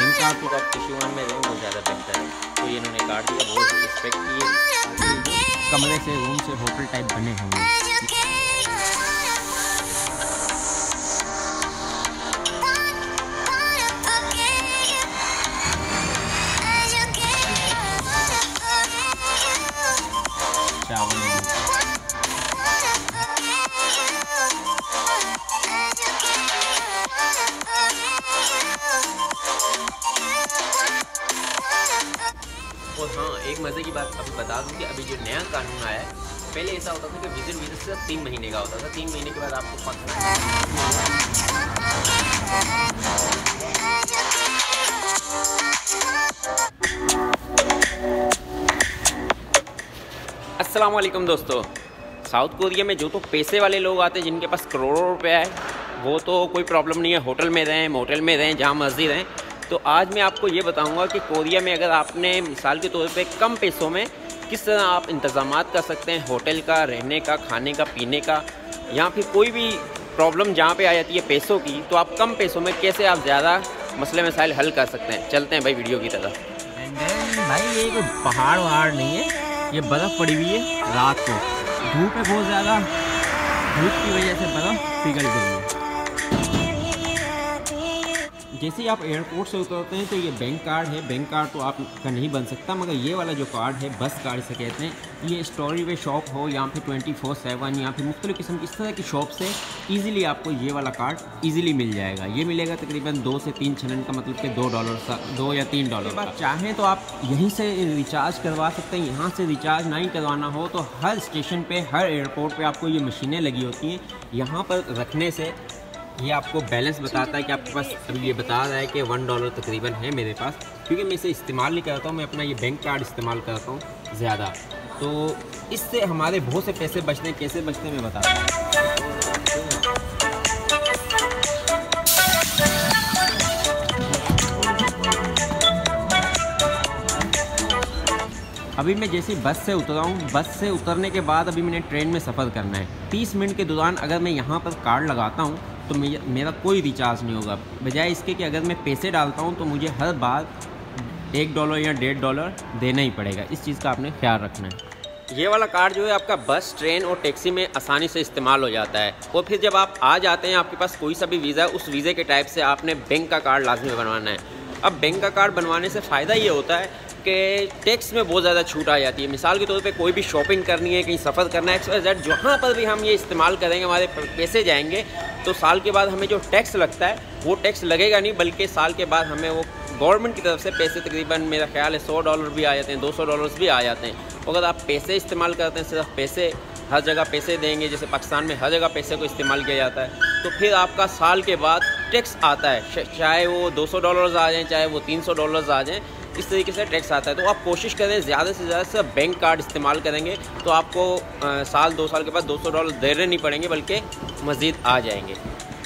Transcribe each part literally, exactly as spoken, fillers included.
Bank card तो आप खुशी वन में रहें वो ज़्यादा बेहतर है। तो ये इन्होंने कार्ड दिया, बहुत रिस्पेक्ट किए। कमरे से रूम से होटल टाइप बने हुए हैं। और हाँ, एक मज़े की बात अभी बता दूं कि अभी जो नया कानून आया है, पहले ऐसा होता था कि विजिट वीज़ा सिर्फ तीन महीने का होता था। तीन महीने के बाद आपको पकड़ा। अस्सलाम वालेकुम दोस्तों। साउथ कोरिया में जो तो पैसे वाले लोग आते हैं जिनके पास करोड़ों रुपया है, वो तो कोई प्रॉब्लम नहीं है, होटल में रहें, मोटल में रहें, जहाँ मर्जी रहें। तो आज मैं आपको ये बताऊंगा कि कोरिया में अगर आपने मिसाल के तौर पे कम पैसों में किस तरह आप इंतज़ामात कर सकते हैं, होटल का, रहने का, खाने का, पीने का, या फिर कोई भी प्रॉब्लम जहाँ पे आ जाती है पैसों की, तो आप कम पैसों में कैसे आप ज़्यादा मसले मसाइल हल कर सकते हैं। चलते हैं भाई वीडियो की तरफ। भाई ये कोई पहाड़ वहाड़ नहीं है, ये बर्फ़ पड़ी हुई है। रात को धूप है बहुत ज़्यादा, धूप की वजह से बर्फ़ पिघल गई है। जैसे ही आप एयरपोर्ट से उतरते हैं तो ये बैंक कार्ड है। बैंक कार्ड तो आपका नहीं बन सकता, मगर ये वाला जो कार्ड है, बस कार्ड से कहते हैं, ये स्टोरी वे शॉप हो या फिर ट्वेंटी फोर सेवन या फिर मुख्तलिफ़ किस्म की इस तरह की शॉप से इजीली आपको ये वाला कार्ड इजीली मिल जाएगा। ये मिलेगा तकरीबन दो से तीन छनन का, मतलब कि दो डॉलर सा, दो या तीन डॉलर का। चाहें तो आप यहीं से रिचार्ज करवा सकते हैं। यहाँ से रिचार्ज नहीं करवाना हो तो हर स्टेशन पर, हर एयरपोर्ट पर आपको ये मशीनें लगी होती हैं। यहाँ पर रखने से ये आपको बैलेंस बताता है कि आपके पास, अभी ये बता रहा है कि वन डॉलर तकरीबन है मेरे पास, क्योंकि मैं इसे इस्तेमाल नहीं करता हूँ, मैं अपना ये बैंक कार्ड इस्तेमाल करता हूँ ज़्यादा। तो इससे हमारे बहुत से पैसे बचते हैं। कैसे बचते हैं मैं बताता हूँ। अभी मैं जैसे बस से उतरा हूँ, बस से उतरने के बाद अभी मैंने ट्रेन में सफ़र करना है। तीस मिनट के दौरान अगर मैं यहाँ पर कार्ड लगाता हूँ तो मेरा कोई रिचार्ज नहीं होगा, बजाय इसके कि अगर मैं पैसे डालता हूँ तो मुझे हर बार एक डॉलर या डेढ़ डॉलर देना ही पड़ेगा। इस चीज़ का आपने ख्याल रखना है। ये वाला कार्ड जो है आपका बस, ट्रेन और टैक्सी में आसानी से इस्तेमाल हो जाता है। और फिर जब आप आ जाते हैं, आपके पास कोई सा भी वीज़ा है, उस वीज़े के टाइप से आपने बैंक का कार्ड लाजमी बनवाना है। अब बैंक का कार्ड बनवाने से फ़ायदा ये होता है कि टैक्स में बहुत ज़्यादा छूट आ जाती है। मिसाल के तौर पे कोई भी शॉपिंग करनी है, कहीं सफ़र करना है, एक्स वाई जेड, जहाँ पर भी हम ये इस्तेमाल करेंगे, हमारे पैसे जाएंगे, तो साल के बाद हमें जो टैक्स लगता है वो टैक्स लगेगा नहीं, बल्कि साल के बाद हमें वो गवर्नमेंट की तरफ से पैसे तकरीबन मेरा ख्याल है सौ डॉलर भी आ जाते हैं, दो सौ डॉलर भी आ जाते हैं। अगर आप पैसे इस्तेमाल करते हैं, सिर्फ पैसे, हर जगह पैसे देंगे, जैसे पाकिस्तान में हर जगह पैसे को इस्तेमाल किया जाता है, तो फिर आपका साल के बाद टैक्स आता है, चाहे वो दो सौ डॉलर्स आ जाएँ, चाहे वो तीन सौ डॉलर्स आ जाएँ, इस तरीके से टैक्स आता है। तो आप कोशिश करें ज़्यादा से ज़्यादा सिर्फ बैंक कार्ड इस्तेमाल करेंगे तो आपको आ, साल दो साल के बाद दो सौ डॉलर देने नहीं पड़ेंगे, बल्कि मज़ीद आ जाएंगे।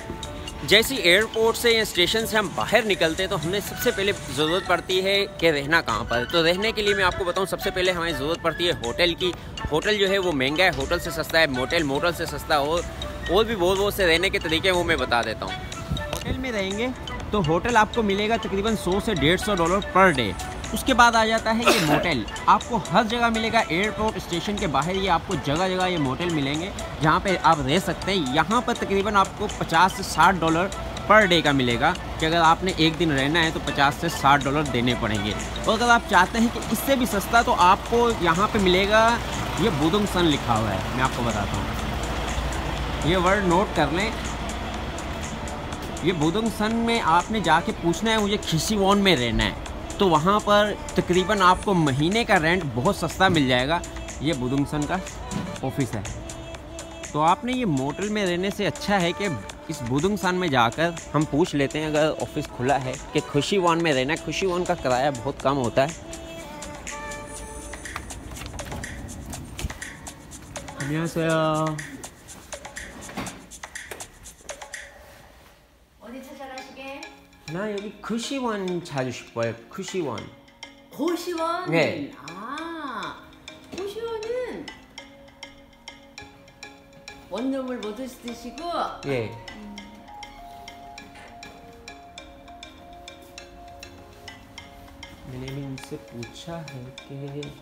जैसे एयरपोर्ट से या स्टेशन से हम बाहर निकलते हैं तो हमें सबसे पहले ज़रूरत पड़ती है कि रहना कहाँ पर। तो रहने के लिए मैं आपको बताऊँ, सबसे पहले हमें ज़रूरत पड़ती है होटल की। होटल जो है वो महंगा है, होटल से सस्ता है, मोटेल मोटल से सस्ता, और और भी बहुत बहुत से रहने के तरीके वो मैं बता देता हूँ। होटल में रहेंगे तो होटल आपको मिलेगा तकरीबन सौ से डेढ़ सौ डॉलर पर डे। उसके बाद आ जाता है ये मोटेल, आपको हर जगह मिलेगा। एयरपोर्ट स्टेशन के बाहर ये आपको जगह जगह ये मोटेल मिलेंगे जहाँ पे आप रह सकते हैं। यहाँ पर तकरीबन आपको पचास से साठ डॉलर पर डे का मिलेगा, कि अगर आपने एक दिन रहना है तो पचास से साठ डॉलर देने पड़ेंगे। और अगर आप चाहते हैं कि इससे भी सस्ता, तो आपको यहाँ पे मिलेगा, ये बुदुंग सन लिखा हुआ है, मैं आपको बताता हूँ, ये वर्ड नोट कर लें। ये बुदुंग सन में आपने जाके पूछना है मुझे खिशीवोन में रहना है, तो वहाँ पर तकरीबन आपको महीने का रेंट बहुत सस्ता मिल जाएगा। ये बुदुंग सन का ऑफिस है। तो आपने ये मोटल में रहने से अच्छा है कि इस बुदुंग सन में जाकर हम पूछ लेते हैं, अगर ऑफिस खुला है, कि खुशीवोन में रहना है। खुशीवोन का किराया बहुत कम होता है। यहाँ से 나 여기 쿠시원 자주 싶어요. 쿠시원. 고시원? 네. 아, 고시원은 원룸을 모두 쓰시고. 예. मैंने भी इनसे पूछा है कि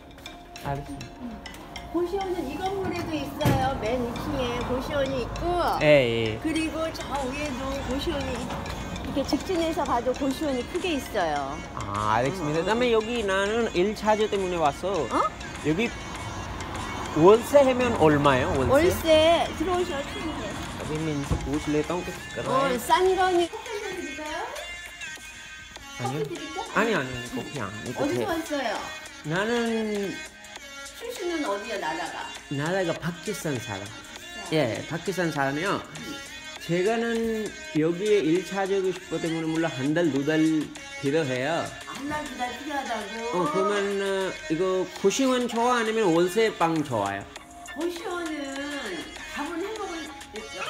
고시원은 이 건물에도 있어요. 맨 위층에 고시원이 있고, 예, 예. 그리고 저 위에도 고시원이 있- 이렇게 직진해서 가도 고시원이 크게 있어요. 아, 알겠습니다. 그다음에 여기 나는 일 차주 때문에 왔어. 어? 여기 월세 하면 얼마예요? 월세? 월세 들어오셔 충분해. अभी मैं इनसे पूछ लेता हूँ कि कितना 어, है. 싼 거니 커피 드릴까요? 아니요. 커피 드릴까? 아니 아니 아니 커피 아니 어디서 커피. 왔어요? 나는 출신은 어디야 나라가? 나라가 파키스탄 사람. 예, 파키스탄 사람이요. 제가는 여기에 일 차주고 싶기 때문에 물론 한 달, 두 달 필요해요. 한달 두 달 필요하다고? 어, 그러면 어, 이거 고시원 좋아 아니면 월세 방 좋아요? 고시원은 밥은 해먹을 있죠?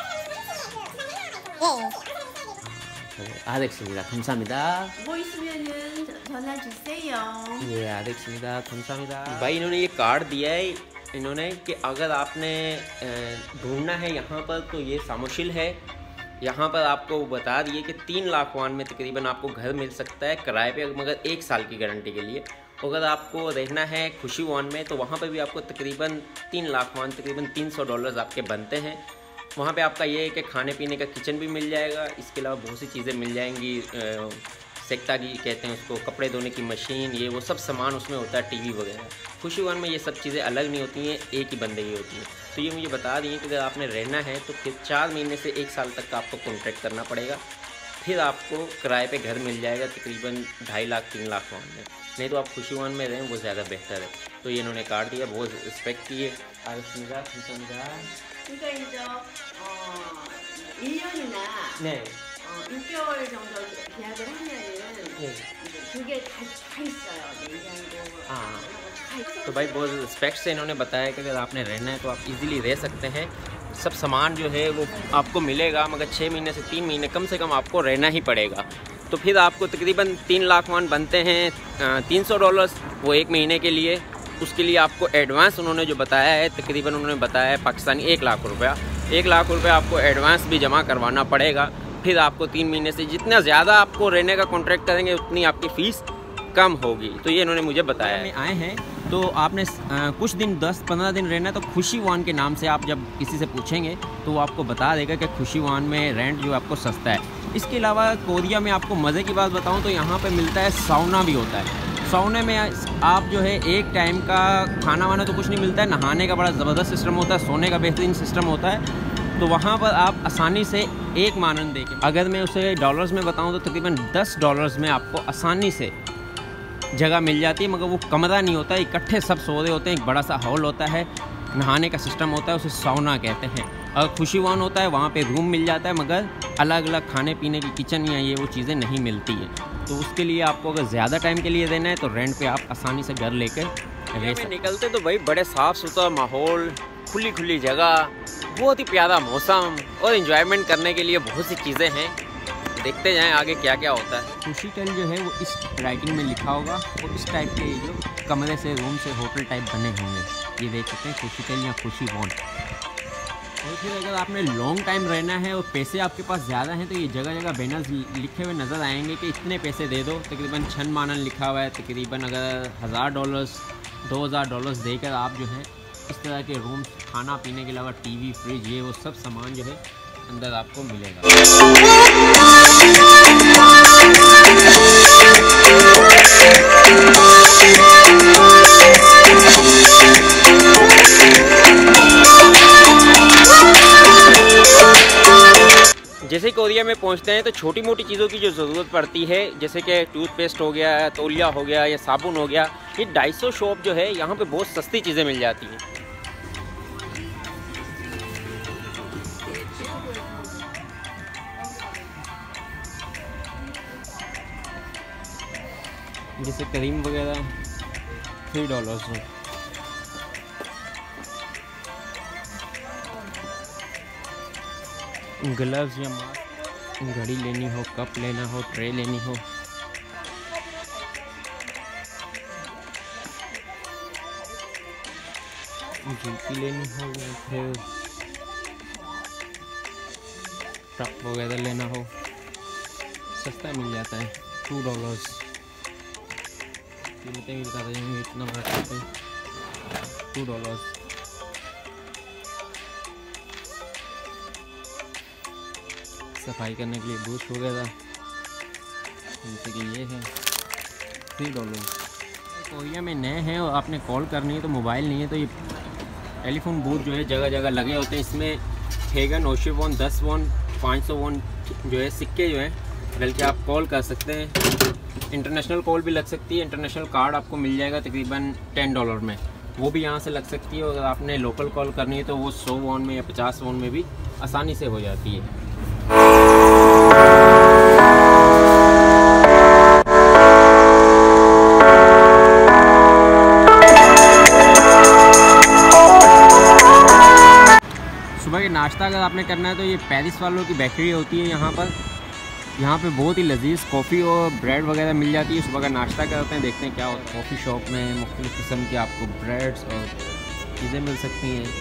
네, 알겠습니다. 감사합니다. 뭐 있으면은 저- 전화 주세요. ये 알겠습니다. 감사합니다. भाई इन्होंने ये कार्ड दिया है इन्होंने कि अगर आपने अ, ढूंढना है यहाँ पर तो ये सामुशिल है। यहाँ पर आपको वो बता दिए कि तीन लाख वान में तकरीबन आपको घर मिल सकता है किराए पे, मगर एक साल की गारंटी के लिए। अगर आपको रहना है खुशी वान में तो वहाँ पर भी आपको तकरीबन तीन लाख वान तकरीबन तीन सौ डॉलर्स आपके बनते हैं। वहाँ पे आपका ये है कि खाने पीने का किचन भी मिल जाएगा, इसके अलावा बहुत सी चीज़ें मिल जाएंगी। अ, सेक्टा की कहते हैं उसको, कपड़े धोने की मशीन, ये वो सब सामान उसमें होता है, टीवी वगैरह। खुशी वन में ये सब चीज़ें अलग नहीं होती हैं, एक ही बंदे की होती हैं। तो ये मुझे बता दिए कि अगर आपने रहना है तो फिर चार महीने से एक साल तक का आपको कॉन्ट्रैक्ट करना पड़ेगा, फिर आपको किराए पे घर मिल जाएगा तकरीबन ढाई लाख तीन लाख वन में। नहीं तो आप खुशी वन में रहें वो ज़्यादा बेहतर है। तो ये इन्होंने कार्ड दिया, बहुत रिस्पेक्ट किए। 알겠습니다. 감사합니다. 그러니까 이제 어, 일 년이나 네. 어, 육 개월 정도 계약을 하면은 네. 이제 그게 다, 다 있어요. 냉장고 아. 다 있어요. तो भाई बहुत रिस्पेक्ट से इन्होंने बताया कि अगर आपने रहना है तो आप इजीली रह सकते हैं। सब सामान जो है वो आपको मिलेगा, मगर छः महीने से तीन महीने कम से कम आपको रहना ही पड़ेगा। तो फिर आपको तकरीबन तीन लाख वन बनते हैं, तीन सौ डॉलर्स वो एक महीने के लिए। उसके लिए आपको एडवांस उन्होंने जो बताया है तकरीबन उन्होंने बताया है पाकिस्तानी एक लाख रुपया एक लाख रुपया आपको एडवांस भी जमा करवाना पड़ेगा। फिर आपको तीन महीने से जितना ज़्यादा आपको रहने का कॉन्ट्रैक्ट करेंगे उतनी आपकी फ़ीस कम होगी। तो ये इन्होंने मुझे बताया है। आए हैं तो आपने आ, कुछ दिन दस पंद्रह दिन रहना है तो खुशी वान के नाम से आप जब किसी से पूछेंगे तो वो आपको बता देगा कि खुशी वान में रेंट जो आपको सस्ता है। इसके अलावा कोरिया में आपको मज़े की बात बताऊं तो यहाँ पे मिलता है साउना भी होता है। साउने में आप जो है एक टाइम का खाना वाना तो कुछ नहीं मिलता है, नहाने का बड़ा ज़बरदस्त सिस्टम होता है, सोने का बेहतरीन सिस्टम होता है। तो वहाँ पर आप आसानी से एक मानन देके, अगर मैं उसे डॉलर्स में बताऊँ तो तकरीबन दस डॉलर्स में आपको आसानी से जगह मिल जाती है। मगर वो कमरा नहीं होता है, इकट्ठे सब सो रहे होते हैं, एक बड़ा सा हॉल होता है, नहाने का सिस्टम होता है, उसे साउना कहते हैं। और खुशी वान होता है वहाँ पे रूम मिल जाता है, मगर अलग अलग खाने पीने की किचन या ये वो चीज़ें नहीं मिलती हैं। तो उसके लिए आपको अगर ज़्यादा टाइम के लिए रहना है तो रेंट पे आप आसानी से घर लेकर रह सकते। निकलते तो भाई बड़े साफ़ सुथरा माहौल, खुली खुली जगह, बहुत ही प्यारा मौसम और इन्जॉयमेंट करने के लिए बहुत सी चीज़ें हैं। देखते जाएं आगे क्या क्या होता है। खुशी टेल जो है वो इस राइटिंग में लिखा होगा और इस टाइप के जो कमरे से रूम से होटल टाइप बने होंगे, ये देख सकते हैं खुशी टेल या खुशी वॉन। और फिर अगर आपने लॉन्ग टाइम रहना है और पैसे आपके पास ज़्यादा हैं तो ये जगह जगह बैनर्स लिखे हुए नज़र आएंगे कि इतने पैसे दे दो। तकरीबन छन मानन लिखा हुआ है, तकरीबन अगर हज़ार डॉलर्स दो हज़ार डॉलर्स देकर आप जो है इस तरह के रूम, खाना पीने के अलावा टीवी फ्रिज ये वो सब सामान जो है अंदर आपको मिलेगा। जैसे कोरिया में पहुंचते हैं तो छोटी मोटी चीज़ों की जो ज़रूरत पड़ती है, जैसे कि टूथपेस्ट हो गया, तौलिया हो गया या साबुन हो गया, ये डाइसो शॉप जो है यहाँ पे बहुत सस्ती चीज़ें मिल जाती हैं। जैसे क्रीम वगैरह थ्री डॉलर्स में। ग्लव्स या मास्क, घड़ी लेनी हो, कप लेना हो, ट्रे लेनी हो, जूती लेनी हो या फिर टप वगैरह लेना हो, सस्ता मिल जाता है, टू डॉलर्स। कीमतें भी बता रहे हैं इतना घटाते टू डॉलर्स। सफाई करने के लिए बूस्ट वगैरह, जैसे कि ये है थ्री डॉलर। कोरिया में नए हैं और आपने कॉल करनी है तो मोबाइल नहीं है तो ये टेलीफोन बूथ जो है जगह जगह लगे होते हैं। इसमें हेगन, ओशी वॉन, दस वॉन, पाँच सौ वॉन जो है सिक्के जो है बल्कि आप कॉल कर सकते हैं। इंटरनेशनल कॉल भी लग सकती है। इंटरनेशनल कार्ड आपको मिल जाएगा तकरीबन टेन डॉलर में, वो भी यहाँ से लग सकती है। और अगर आपने लोकल कॉल करनी है तो वो सौ वॉन में या पचास वॉन में भी आसानी से हो जाती है। सुबह के नाश्ता अगर आपने करना है तो ये पेरिस वालों की बेकरी होती है यहाँ पर। यहाँ पे बहुत ही लजीज कॉफ़ी और ब्रेड वगैरह मिल जाती है। सुबह का नाश्ता करते हैं, देखते हैं क्या होता है। कॉफ़ी शॉप में मुख्तलिफ़ किस्म की आपको ब्रेड्स और चीज़ें मिल सकती हैं।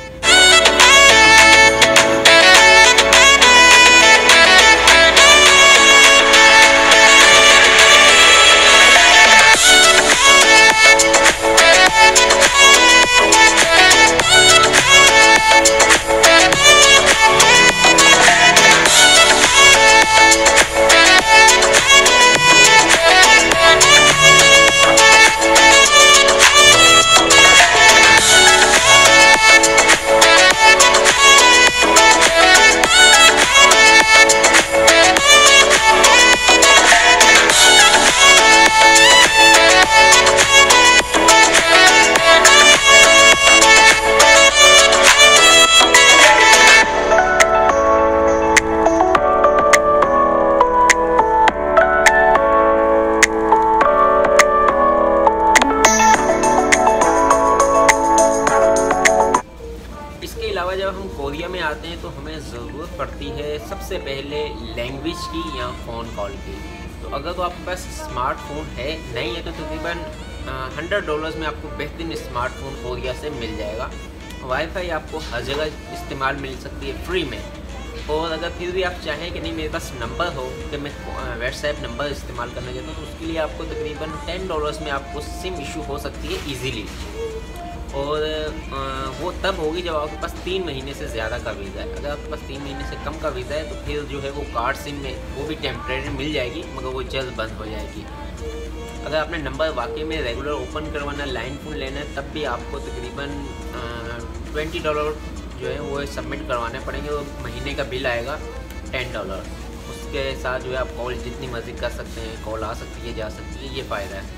जब हम कोरिया में आते हैं तो हमें ज़रूरत पड़ती है सबसे पहले लैंग्वेज की या फ़ोन कॉल की। तो अगर तो आपके पास स्मार्टफोन है नहीं है तो तकरीबन हंड्रेड डॉलर्स में आपको बेहतरीन स्मार्टफोन कोरिया से मिल जाएगा। वाईफाई आपको हर जगह इस्तेमाल मिल सकती है फ्री में। और अगर फिर भी आप चाहें कि नहीं मेरे पास नंबर हो कि मैं व्हाट्सएप नंबर इस्तेमाल करना चाहता हूँ तो उसके लिए आपको तकरीबन टेन डॉलर्स में आपको सिम इशू हो सकती है ईज़िली। और वो तब होगी जब आपके पास तीन महीने से ज़्यादा का वीज़ा है। अगर आपके पास तीन महीने से कम का वीज़ा है तो फिर जो है वो कार्ड सिम में वो भी टेम्प्रेरी मिल जाएगी मगर वो जल्द बंद हो जाएगी। अगर आपने नंबर वाकई में रेगुलर ओपन करवाना, लाइन फ़ोन लेना है, तब भी आपको तकरीबन ट्वेंटी डॉलर जो है वो सबमिट करवाने पड़ेंगे और महीने का बिल आएगा टेन डॉलर। उसके साथ जो है आप कॉल जितनी मर्जी कर सकते हैं, कॉल आ सकती है, जा सकती है, ये फ़ायदा है।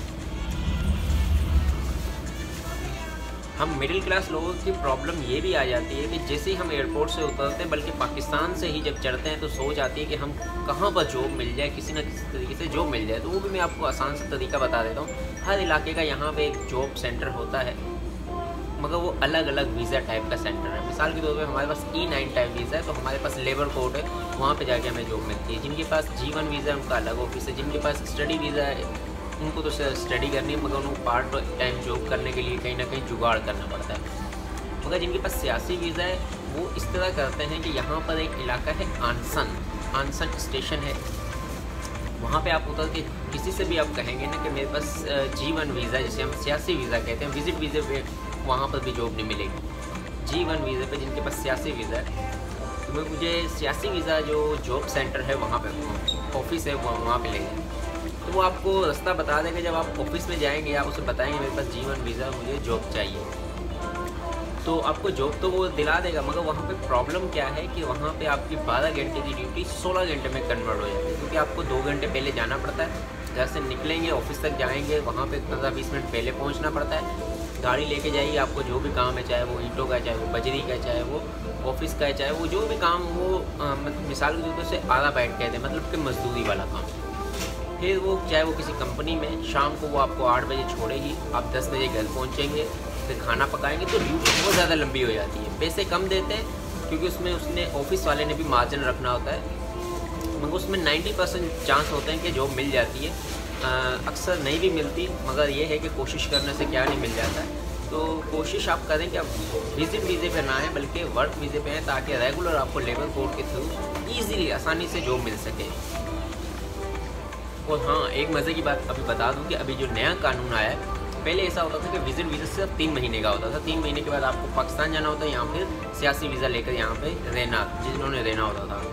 हम मिडिल क्लास लोगों की प्रॉब्लम ये भी आ जाती है कि जैसे ही हम एयरपोर्ट से उतरते हैं, बल्कि पाकिस्तान से ही जब चढ़ते हैं तो सोच आती है कि हम कहाँ पर जॉब मिल जाए, किसी न किसी तरीके से जॉब मिल जाए। तो वो भी मैं आपको आसान सा तरीका बता देता हूँ। हर इलाके का यहाँ पे एक जॉब सेंटर होता है मगर वो अलग अलग वीज़ा टाइप का सेंटर है। मिसाल के तौर पे हमारे पास ई नाइन टाइप वीज़ा है तो हमारे पास लेबर कोड है, वहाँ पे जाके हमें जॉब मिलती है। जिनके पास जी वन वीज़ा है उनका अलग ऑफिस है। जिनके पास स्टडी वीज़ा है उनको तो स्टडी करनी है मगर उनको पार्ट टाइम जॉब करने के लिए कहीं ना कहीं जुगाड़ करना पड़ता है। मगर जिनके पास सियासी वीज़ा है वो इस तरह करते हैं कि यहाँ पर एक इलाका है आनसन, आनसन स्टेशन है। वहाँ पे आप उतर के किसी से भी आप कहेंगे ना कि मेरे पास जी वन वीज़ा, जिसे हम सियासी वीज़ा कहते हैं, विजिट वीज़े पे वहाँ पर भी जॉब नहीं मिलेगी। जी वन वीज़े पे जिनके पास सियासी वीज़ा है तो मैं मुझे सियासी वीज़ा जो जॉब सेंटर है वहाँ पे ऑफिस है वहाँ पे ले जाए तो वो आपको रास्ता बता देंगे। जब आप ऑफिस में जाएंगे आप उसे बताएंगे मेरे पास जी वन वीज़ा, मुझे जॉब चाहिए, तो आपको जॉब तो वो दिला देगा। मगर वहाँ पे प्रॉब्लम क्या है कि वहाँ पे आपकी बारह घंटे की ड्यूटी सोलह घंटे में कन्वर्ट हो जाती है, क्योंकि आपको दो घंटे पहले जाना पड़ता है। घर से निकलेंगे ऑफिस तक जाएंगे, वहाँ पे पंद्रह बीस मिनट पहले पहुँचना पड़ता है। गाड़ी लेके जाइए, आपको जो भी काम है, चाहे वो ईंटों का, चाहे वो बजरी का, चाहे वो ऑफिस का है, चाहे वो जो भी काम वो मतलब मिसाल के तौर से आधा बैठ कहते हैं, मतलब कि मजदूरी वाला काम। फिर वो चाहे वो किसी कंपनी में, शाम को वो आपको आठ बजे छोड़ेगी, आप दस बजे घर पहुँचेंगे, फिर खाना पकाएंगे, तो ड्यूटी बहुत ज़्यादा लंबी हो जाती है। पैसे कम देते हैं क्योंकि उसमें उसने ऑफिस वाले ने भी मार्जिन रखना होता है, मगर उसमें नब्बे परसेंट चांस होते हैं कि जॉब मिल जाती है। अक्सर नहीं भी मिलती, मगर ये है कि कोशिश करने से क्या नहीं मिल जाता है। तो कोशिश आप करें कि आप विजिट वीज़े पे ना आएँ बल्कि वर्क वीज़े पे आएँ, ताकि रेगुलर आपको लेबर कोड के थ्रू ईज़िली आसानी से जॉब मिल सके। और हाँ, एक मज़े की बात अभी बता दूं कि अभी जो नया कानून आया है, पहले ऐसा होता था कि विजिट वीज़ा सिर्फ तीन महीने का होता था। तीन महीने के बाद आपको पाकिस्तान जाना होता है, यहाँ फिर सियासी वीज़ा लेकर यहाँ पे रहना, जिन्होंने रहना होता था।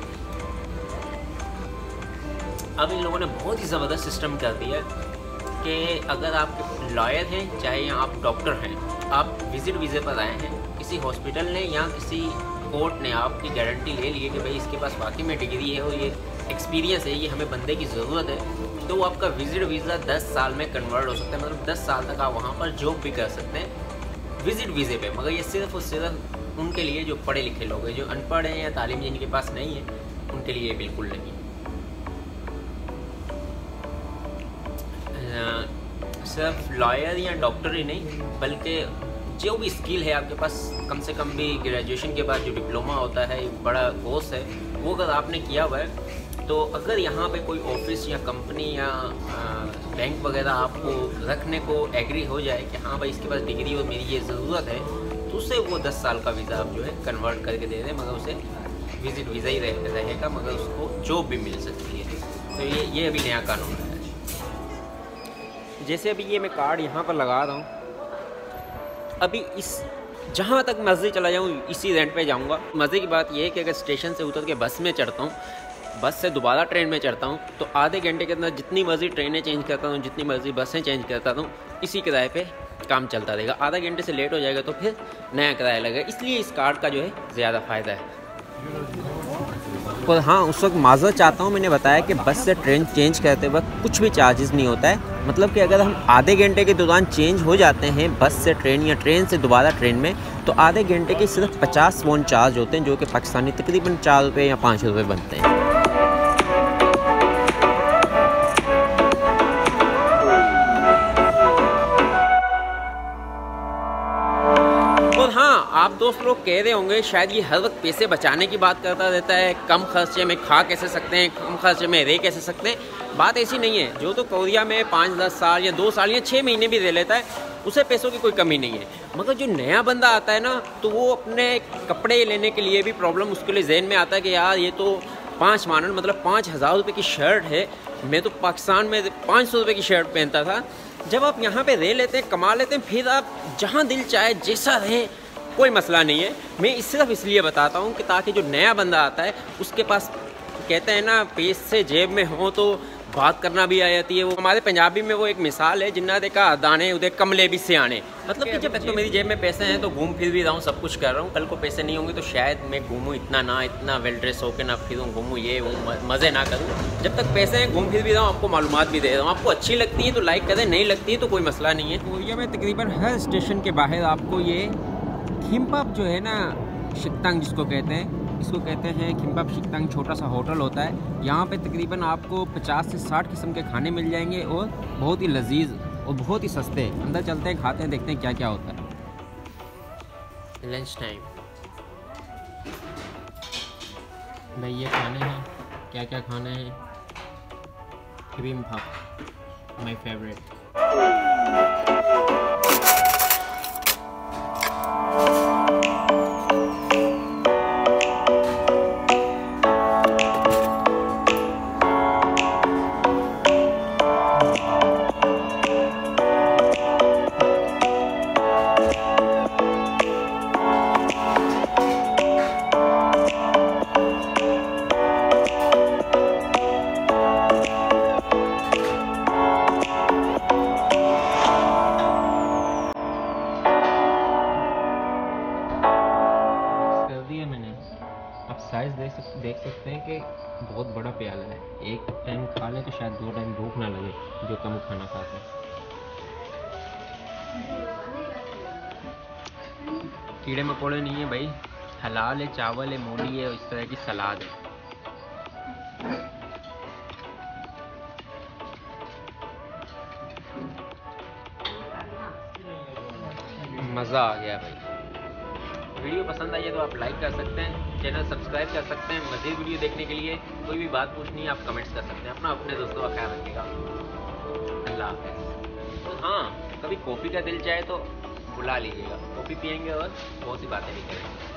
अब इन लोगों ने बहुत ही ज़बरदस्त सिस्टम कर दिया है कि अगर आप लॉयर हैं, चाहे या आप डॉक्टर हैं, आप विजिट वीज़े पर आए हैं, किसी हॉस्पिटल ने या किसी कोर्ट ने आपकी गारंटी ले ली है कि भाई इसके पास वाकई में डिग्री है और ये एक्सपीरियंस है, ये हमें बंदे की ज़रूरत है, तो वो आपका विजिट वीज़ा दस साल में कन्वर्ट हो सकता है। मतलब दस साल तक आप वहाँ पर जॉब भी कर सकते हैं विजिट वीज़े पे। मगर ये सिर्फ और सिर्फ उनके लिए जो पढ़े लिखे लोग हैं, जो अनपढ़ हैं या तालीम जिनके पास नहीं है, उनके लिए बिल्कुल नहीं। सिर्फ लॉयर या डॉक्टर ही नहीं, बल्कि जो भी स्किल है आपके पास, कम से कम भी ग्रेजुएशन के बाद जो डिप्लोमा होता है, एक बड़ा कोर्स है, वो अगर आपने किया हुआ है, तो अगर यहाँ पे कोई ऑफिस या कंपनी या बैंक वगैरह आपको रखने को एग्री हो जाए कि हाँ भाई इसके पास डिग्री और मेरी ये ज़रूरत है, तो उसे वो दस साल का वीज़ा आप जो है कन्वर्ट करके दे दें, मगर उसे विजिट वीज़ा ही रह, रहेगा, मगर उसको जॉब भी मिल सकती है। तो ये ये अभी नया कानून है। जैसे अभी ये मैं कार्ड यहाँ पर लगा रहा हूँ, अभी इस जहाँ तक मर्ज़ी चला जाऊँ इसी रेंट पे जाऊँगा। मज़े की बात ये है कि अगर स्टेशन से उतर के बस में चढ़ता हूँ, बस से दोबारा ट्रेन में चढ़ता हूँ, तो आधे घंटे के अंदर जितनी मर्ज़ी ट्रेनें चेंज करता हूँ, जितनी मर्ज़ी बसें चेंज करता हूँ, इसी किराए पे काम चलता रहेगा। आधा घंटे से लेट हो जाएगा तो फिर नया किराया लगेगा। इसलिए इस कार्ड का जो है ज़्यादा फ़ायदा है। और हाँ, उस वक्त माज़रत चाहता हूँ, मैंने बताया कि बस से ट्रेन चेंज करते वक्त कुछ भी चार्जेस नहीं होता है। मतलब कि अगर हम आधे घंटे के दौरान चेंज हो जाते हैं बस से ट्रेन या ट्रेन से दोबारा ट्रेन में, तो आधे घंटे के सिर्फ पचास वॉन चार्ज होते हैं, जो कि पाकिस्तानी तकरीबन चार रुपये या पाँच रुपये बनते हैं। और हाँ, आप दोस्त लोग कह रहे होंगे शायद ये हर वक्त पैसे बचाने की बात करता रहता है, कम खर्चे में खा कैसे सकते हैं, कम खर्चे में रह कैसे सकते हैं। बात ऐसी नहीं है। जो तो कोरिया में पाँच दस साल या दो साल या छः महीने भी रह लेता है, उसे पैसों की कोई कमी नहीं है। मगर जो नया बंदा आता है ना, तो वो अपने कपड़े लेने के लिए भी प्रॉब्लम उसके लिए जहन में आता है कि यार ये तो पाँच मानन मतलब पाँच हज़ार रुपये की शर्ट है, मैं तो पाकिस्तान में पाँच सौ रुपये की शर्ट पहनता था। जब आप यहाँ पे रह लेते हैं, कमा लेते हैं, फिर आप जहाँ दिल चाहे जैसा रहें, कोई मसला नहीं है। मैं इस सिर्फ इसलिए बताता हूँ कि ताकि जो नया बंदा आता है उसके पास, कहते हैं ना, पैसे जेब में हो तो बात करना भी आ जाती है। वो हमारे पंजाबी में वो एक मिसाल है, जिन्ना देखा दाने उदे कमले भी सियाने। मतलब कि जब तक तो मेरी जेब में पैसे हैं तो घूम फिर भी रहा हूँ, सब कुछ कर रहा हूँ। कल को पैसे नहीं होंगे तो शायद मैं घूमूँ इतना ना, इतना वेल ड्रेस होकर ना फिरूँ, घूमूँ ये वो, मज़े ना करूँ। जब तक पैसे हैं घूम फिर भी रहा हूँ, आपको मालूमात भी दे रहा हूँ। आपको अच्छी लगती है तो लाइक करें, नहीं लगती है तो कोई मसला नहीं है। कोरिया में तकरीबन हर स्टेशन के बाहर आपको ये खिम्पाप जो है ना, शिकतांग जिसको कहते हैं, इसको कहते हैं खिम्पाप शिकतांग, छोटा सा होटल होता है। यहाँ पे तकरीबन आपको पचास से साठ किस्म के खाने मिल जाएंगे और बहुत ही लजीज और बहुत ही सस्ते। अंदर चलते हैं, खाते हैं, देखते हैं क्या क्या होता है। लंच टाइम भाई, ये खाने हैं, क्या क्या खाना है। क्रीम पाप माई फेवरेट। साइज़ देख सक देख सकते हैं कि बहुत बड़ा प्याला है। एक टाइम खा लें तो शायद दो टाइम भूख ना लगे जो कम खाना खाते हैं। कीड़े मकोड़े नहीं है भाई, हलाल है, चावल है, मूली है और इस तरह की सलाद है। मज़ा आ गया भाई। वीडियो पसंद आई है तो आप लाइक कर सकते हैं, चैनल सब्सक्राइब कर सकते हैं। मज़ीद वीडियो देखने के लिए कोई भी बात पूछनी है आप कमेंट्स कर सकते हैं। अपना अपने दोस्तों का ख्याल रखिएगा। अल्लाह हाफ़िज़। तो हाँ, कभी कॉफ़ी का दिल चाहे तो बुला लीजिएगा, कॉफ़ी पियेंगे और बहुत सी बातें भी करेंगे।